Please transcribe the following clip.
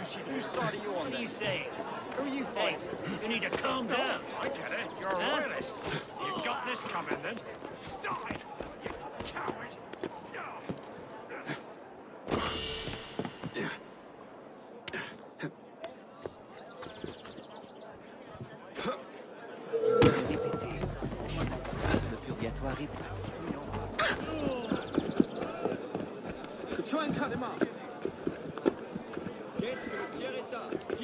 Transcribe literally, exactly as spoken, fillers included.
Lucy, whose side are you on? What are you saying? Who are you Hey, fighting? you need to calm down. I get it. You're a Huh? royalist. You got this coming, then. Die, you coward! Répétez. Le purgatoire est patient. Try and cut him up. Qu'est-ce que le tiers est